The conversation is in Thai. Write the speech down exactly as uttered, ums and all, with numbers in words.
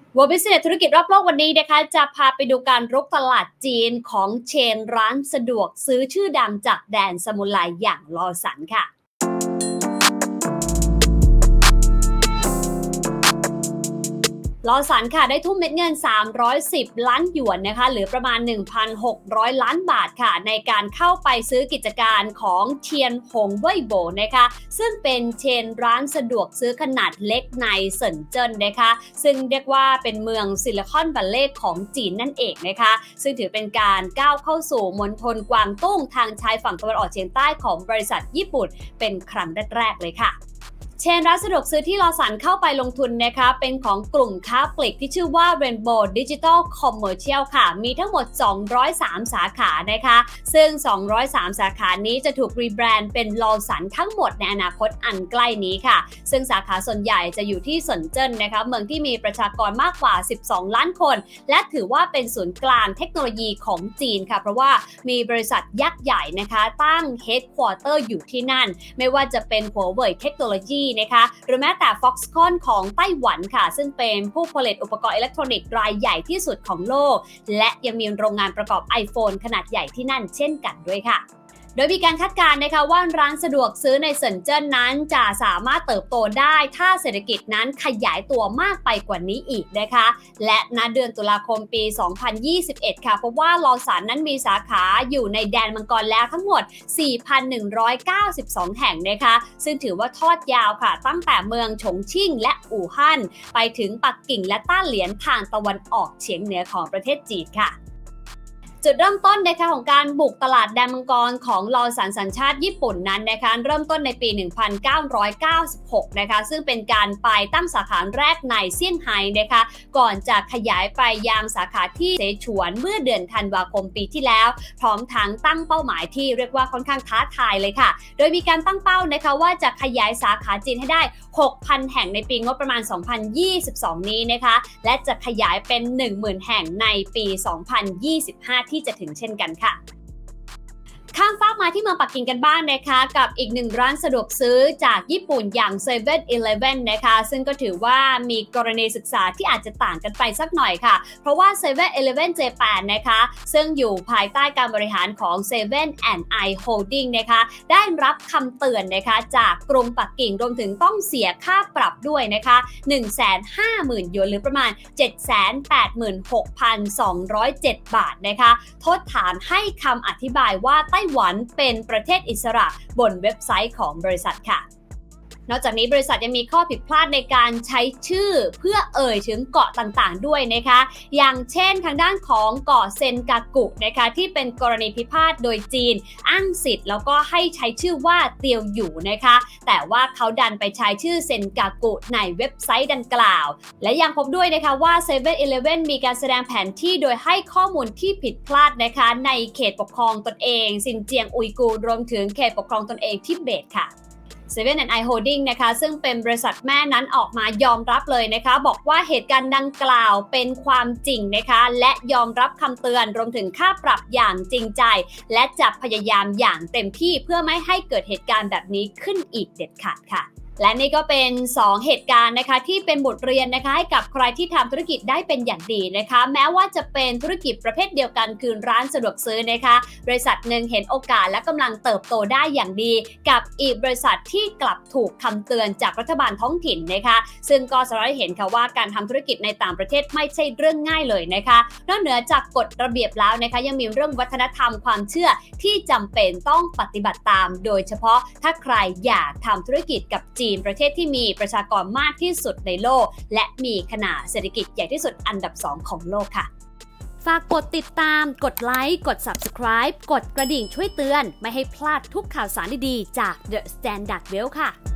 World Business ธุรกิจรอบโลกวันนี้นะคะจะพาไปดูการรุกตลาดจีนของเชนร้านสะดวกซื้อชื่อดังจากแดนสมุไรอย่างลอสันค่ะลอสันค่ะได้ทุ่มเม็ดเงินสามร้อยสิบล้านหยวนนะคะหรือประมาณ หนึ่งพันหกร้อย ล้านบาทค่ะในการเข้าไปซื้อกิจการของเทียนหงเว่ยโบนะคะซึ่งเป็นเชนร้านสะดวกซื้อขนาดเล็กในเซินเจิ้นนะคะซึ่งเรียกว่าเป็นเมืองซิลิคอนวัลเลย์ของจีนนั่นเองนะคะซึ่งถือเป็นการก้าวเข้าสู่มณฑลกวางตุ้งทางชายฝั่งตะวันออกเฉียงใต้ของบริษัทญี่ปุ่นเป็นครั้งแรกๆเลยค่ะเชนร้านสะดวกซื้อที่ลอสันเข้าไปลงทุนนะคะเป็นของกลุ่มค้าปลีกที่ชื่อว่า Rainbow Digital Commercial ค่ะมีทั้งหมดสองร้อยสามสาขานะคะซึ่งสองร้อยสามสาขานี้จะถูกรีแบรนด์เป็นลอสันทั้งหมดในอนาคตอันใกล้นี้ค่ะซึ่งสาขาส่วนใหญ่จะอยู่ที่เซินเจิ้นนะคะเมืองที่มีประชากรมากกว่าสิบสองล้านคนและถือว่าเป็นศูนย์กลางเทคโนโลยีของจีนค่ะเพราะว่ามีบริษัทยักษ์ใหญ่นะคะตั้ง Headquarter อยู่ที่นั่นไม่ว่าจะเป็น Huawei Technologyนะคะหรือแม้แต่ Foxconn ของไต้หวันค่ะซึ่งเป็นผู้ผลิตอุปกรณ์อิเล็กทรอนิกส์รายใหญ่ที่สุดของโลกและยังมีโรงงานประกอบ iPhone ขนาดใหญ่ที่นั่นเช่นกันด้วยค่ะโดยมีการคาดการณ์นะคะว่าร้านสะดวกซื้อในเซินเจิ้นนั้นจะสามารถเติบโตได้ถ้าเศรษฐกิจนั้นขยายตัวมากไปกว่านี้อีกนะคะและณเดือนตุลาคมปีสองพันยี่สิบเอ็ดค่ะเพราะว่าลอสันนั้นมีสาขาอยู่ในแดนมังกรแล้วทั้งหมด สี่พันหนึ่งร้อยเก้าสิบสอง แห่งนะคะซึ่งถือว่าทอดยาวค่ะตั้งแต่เมืองฉงชิ่งและอู่ฮั่นไปถึงปักกิ่งและต้าเหลียนทางตะวันออกเฉียงเหนือของประเทศจีนค่ะจุดเริ่มต้นนะคะของการบุกตลาดแดนมังกรของลอสันสัญชาติญี่ปุ่นนั้นนะคะเริ่มต้นในปี หนึ่งพันเก้าร้อยเก้าสิบหก นะคะซึ่งเป็นการไปตั้งสาขาแรกในเซี่ยงไฮ้นะคะก่อนจะขยายไปยังสาขาที่เสฉวนเมื่อเดือนธันวาคมปีที่แล้วพร้อมทั้งตั้งเป้าหมายที่เรียกว่าค่อนข้างท้าทายเลยค่ะโดยมีการตั้งเป้านะคะว่าจะขยายสาขาจีนให้ได้ หกพัน แห่งในปีงบประมาณ สองพันยี่สิบสอง นี้นะคะและจะขยายเป็น หนึ่งหมื่น แห่งในปี สองพันยี่สิบห้า ที่จะถึงเช่นกันค่ะข้ามฟากมาที่เมืองปักกิ่งกันบ้าง น, นะคะกับอีกหนึ่งร้านสะดวกซื้อจากญี่ปุ่นอย่าง เซเว่น อีเลฟเว่น นะคะซึ่งก็ถือว่ามีกรณีศึกษาที่อาจจะต่างกันไปสักหน่อยค่ะเพราะว่า เซเว่น อีเลฟเว่น Japan นะคะซึ่งอยู่ภายใต้การบริหารของ เซเว่น แอนด์ ไอ Holding นะคะได้รับคำเตือนนะคะจากกรุงปักกิ่งรวมถึงต้องเสียค่าปรับด้วยนะคะ หนึ่งแสนห้าหมื่น หยวนหรือประมาณ เจ็ดแสนแปดหมื่นหกพันสองร้อยเจ็ด บาทนะคะโทษฐานให้คำอธิบายว่าไต้หวันเป็นประเทศอิสระบนเว็บไซต์ของบริษัทค่ะนอกจากนี้บริษัทยังมีข้อผิดพลาดในการใช้ชื่อเพื่อเอ่ยถึงเกาะต่างๆด้วยนะคะอย่างเช่นทางด้านของเกาะเซนกากุนะคะที่เป็นกรณีพิพาทโดยจีนอ้างสิทธิ์แล้วก็ให้ใช้ชื่อว่าเตียวอยู่นะคะแต่ว่าเขาดันไปใช้ชื่อเซนกากุในเว็บไซต์ดังกล่าวและยังพบด้วยนะคะว่า เซเว่น อีเลฟเว่น มีการแสดงแผนที่โดยให้ข้อมูลที่ผิดพลาดนะคะในเขตปกครองตนเองซินเจียงอุยกูร์รวมถึงเขตปกครองตนเองทิเบตค่ะเซเว่น แอนด์ ไอ Holding นะคะซึ่งเป็นบริษัทแม่นั้นออกมายอมรับเลยนะคะบอกว่าเหตุการณ์ดังกล่าวเป็นความจริงนะคะและยอมรับคำเตือนรวมถึงค่าปรับอย่างจริงใจและจะพยายามอย่างเต็มที่เพื่อไม่ให้เกิดเหตุการณ์แบบนี้ขึ้นอีกเด็ดขาดค่ะและนี่ก็เป็นสองเหตุการณ์นะคะที่เป็นบทเรียนนะคะให้กับใครที่ทำธุรกิจได้เป็นอย่างดีนะคะแม้ว่าจะเป็นธุรกิจประเภทเดียวกันคือร้านสะดวกซื้อนะคะบริษัทหนึ่งเห็นโอกาสและกำลังเติบโตได้อย่างดีกับอีกบริษัทที่กลับถูกคำเตือนจากรัฐบาลท้องถิ่นนะคะซึ่งก็สะท้อนให้เห็นค่ะว่าการทำธุรกิจในต่างประเทศไม่ใช่เรื่องง่ายเลยนะคะนอกเหนือจากกฎระเบียบแล้วนะคะยังมีเรื่องวัฒนธรรมความเชื่อที่จำเป็นต้องปฏิบัติตามโดยเฉพาะถ้าใครอยากทำธุรกิจกับจีนประเทศที่มีประชากรมากที่สุดในโลกและมีขนาดเศรษฐกิจใหญ่ที่สุดอันดับสองของโลกค่ะฝากกดติดตามกดไลค์กด ซับสไครบ์ กดกระดิ่งช่วยเตือนไม่ให้พลาดทุกข่าวสารดีๆจาก The Standard Well ค่ะ